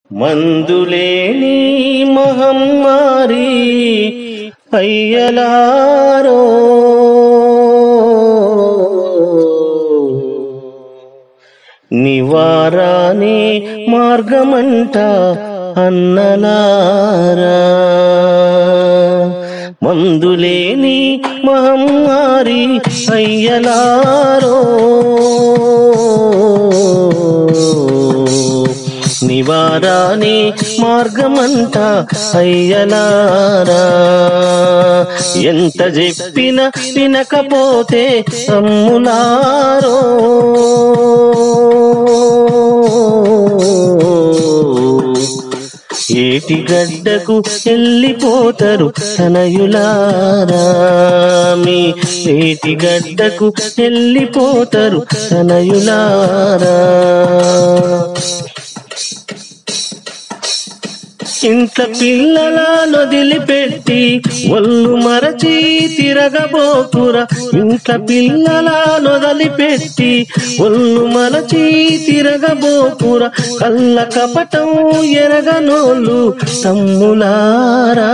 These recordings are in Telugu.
మందులేని మహమ్మారి అయ్యలారో, నివారాని మార్గమంట అన్నలారా. మందులేని మహమ్మారి అయ్యలారో, నివారాని మార్గమంట అయ్యలారా. ఎంత చెప్పిన వినకపోతే అమ్ములారో, ఏటి గడ్డకు వెళ్ళిపోతారు తనయులారా. మీ ఏటి గడ్డకు వెళ్ళిపోతారు తనయులారా. ఇంట్లో పిల్లలను వదిలిపెట్టి ఒళ్ళు మరచి తిరగబోకురా. ఇంట్లో పిల్లలను వదిలిపెట్టి ఒళ్ళు మరచి తిరగబోకురా. కళ్ళ కపటం ఎరగనోళ్ళు తమ్ములారా,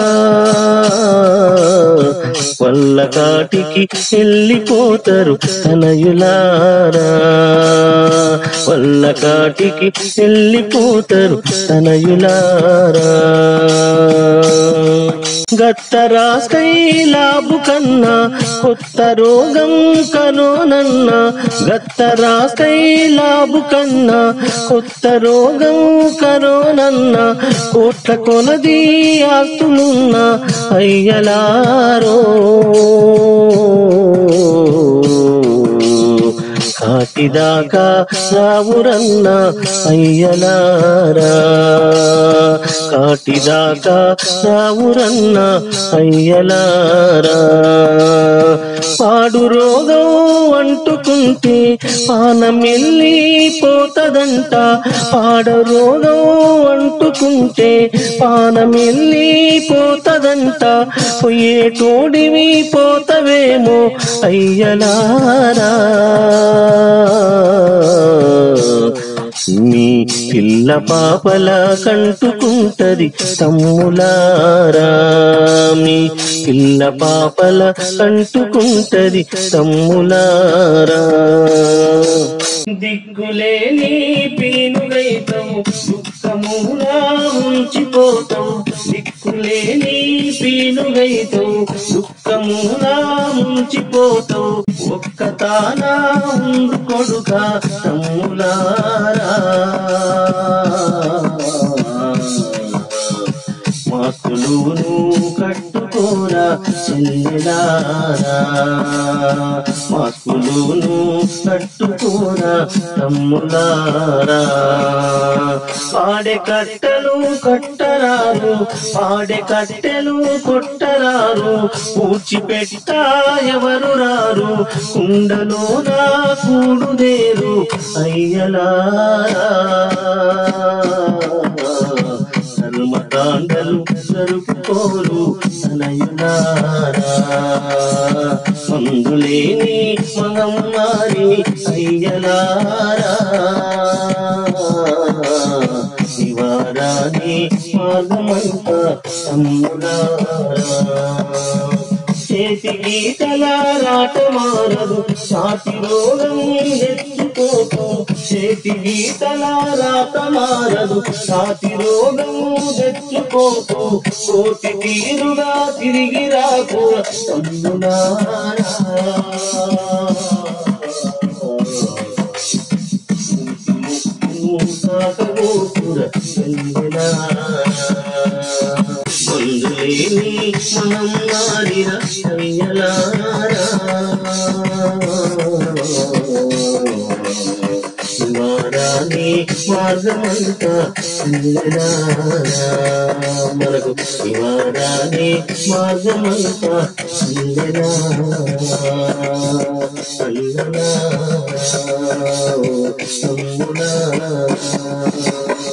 వల్ల కాటికి వెళ్ళిపోతారు తనయులారా. వల్ల కాటికి వెళ్ళిపోతారు తనయులారా. గత్తరా స్కైలాబు కన్నా కొత్త రోగం కరోనన్నా. గత్తరా స్కైలాబు కన్నా కొత్త రోగం కరోనన్నా. కోట్ల కొలది ఆస్తులున్న అయ్యలారో, కాటిదాకా రావురన్న అయ్యలారా. కాటిదాకా రావురన్న అయ్యలారా. పాడు రోగం అంటుకుంటే పానమెల్లి పోతదంట. పాడు రోగం అంటుకుంటే పానమెల్లి పోతదంట. పోయేటోడివి పోతవేమో అయ్యలారా. మీ పిల్ల పాపల కంటుకుంటది తమ్ములారా. మీ పిల్ల పాపల కంటుకుంటది తమ్ములారా. దిక్కులేని పీనుగైతావు, దుఃఖములా ముంచిపోతావు. దిక్కులేని పీనుగైతావు, దుఃఖములా ముంచిపోతావు. ఒక్క తానా ఉండు కొడుక తమ్ములారా. మాకులును కట్టుకోరా చెల్లెలారా. మాకులును కట్టుకోరా తమ్ములారా. పాడే కట్టెలు కట్టరారు, పాడే కట్టెలు కొట్టరారు. పూడ్చిపెట్ట ఎవరు రారు, కుండలో నా కూడుదేరు అయ్యలారా. కర్మకాండలు జరుపుకోరు తనయులారా. మందులేని మహమ్మారి అయ్యలారా. నివారాని మార్గమంట తమ్ములారా. చేతి గీతల రాట మారదు, ఛాతి రోగం తెచ్చుకోకు. చేతి గీతల రాట మారదు, ఛాతి రోగం తెచ్చుకోకు. కోటి తీరుగా తిరిగి రాకు తమ్ములారా. మందులేని మహమ్మారి అయ్యలారా. నివారాని మార్గమంట అయ్యలారా. మనకు నివారాని మార్గమంట అయ్యలారా. తమ్ములారా.